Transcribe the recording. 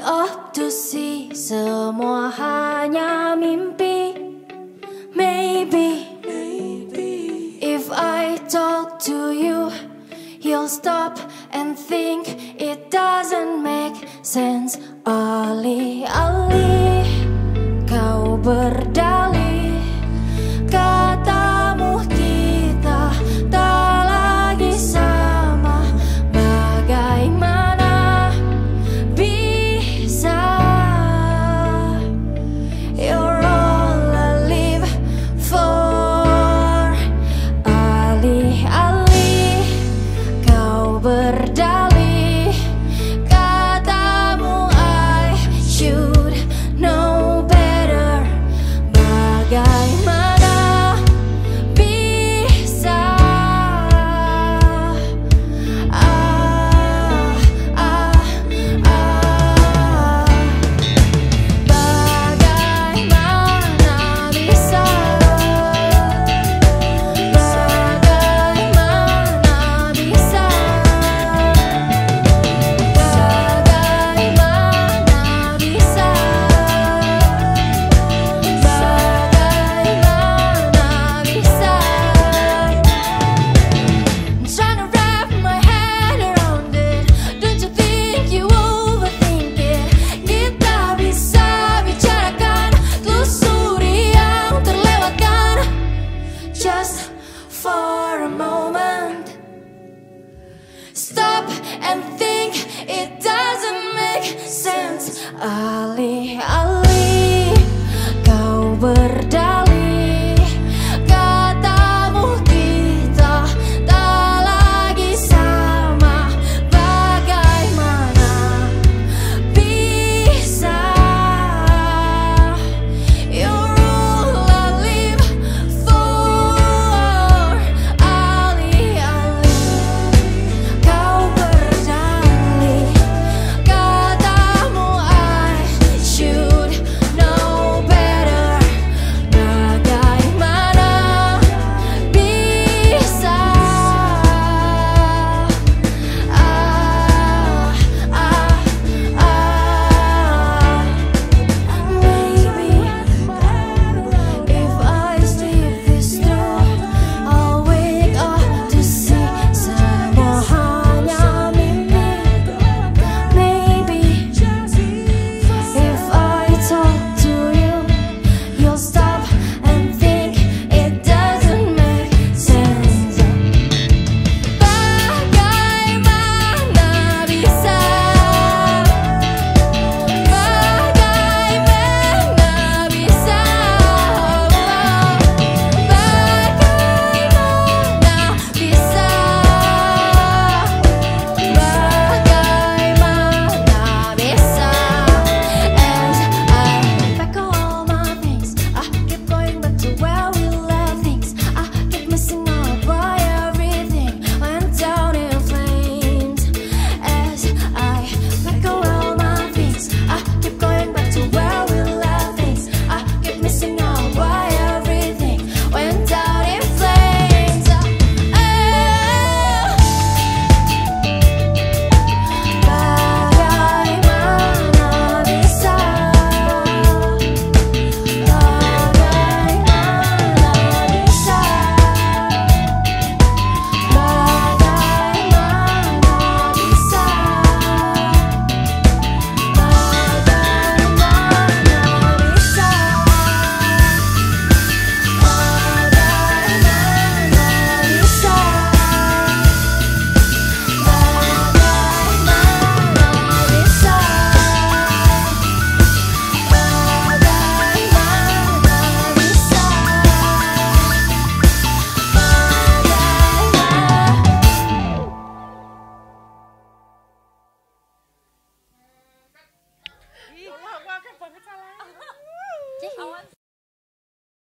up to see semua hanya mimpi. Maybe if I talk to you, you'll stop and think it doesn't make sense. Alih-alih kau berdalih, katamu kita tak lagi sama. Bagaimana bisa? You're all I live for. Alih-alih kau berdalih, katamu I should know better. Bagaimana bisa? Bagaimana bisa? Bagaimana bisa? Bagaimana bisa? Bagaimana bisa? I'm trying to wrap my head around it. Don't you think you overthink it? Kita bisa bicarakan, telusuri yang terlewatkan. Just for a moment, stop and think it doesn't make sense. Alih-alih